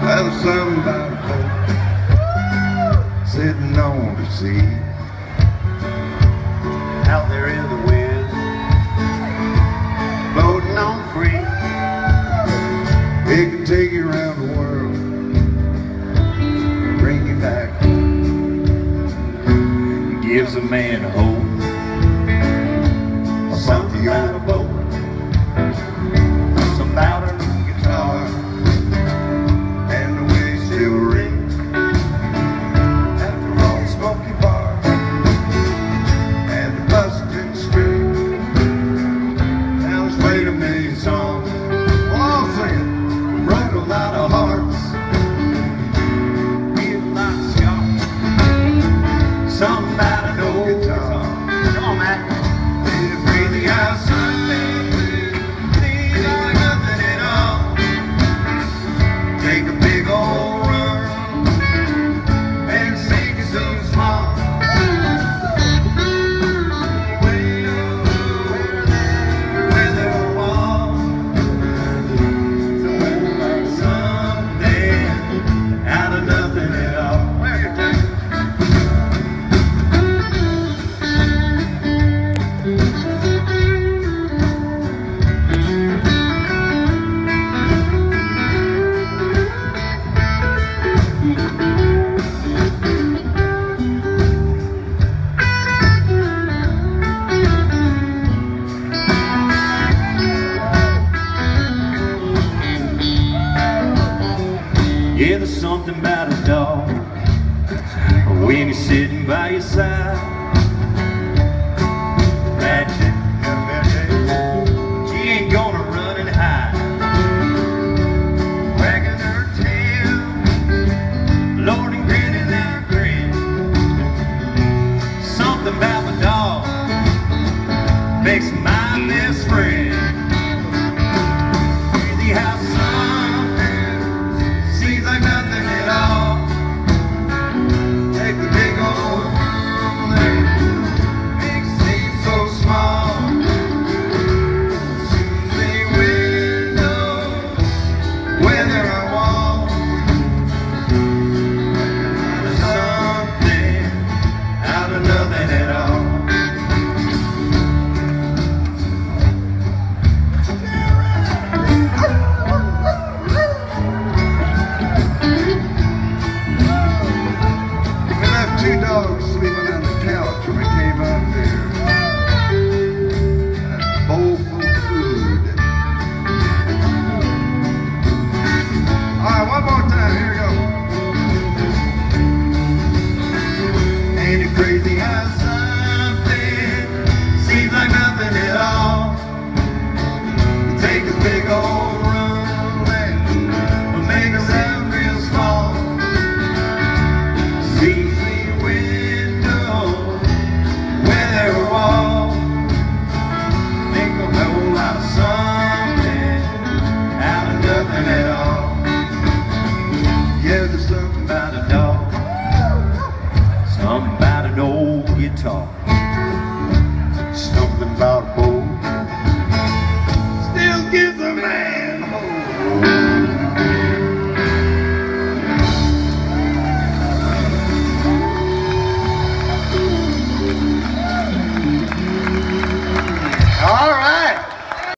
Well, something about a boat sitting on the sea, out there in the wind, floating on free. It can take you around the world, bring you back. It gives a man hope. Something about a boat, something about a guitar, and the way it still rings after all the smoky bar and the busted string. Now it's played a million songs, all singing, broke a lot of hearts, beat a lot of scars. Something about an old guitar. Come on, man. Take a big old run and sink it so small. Where there were walls, so someday out of nothing at all. Yeah, there's something about a dog when he's sitting by your side.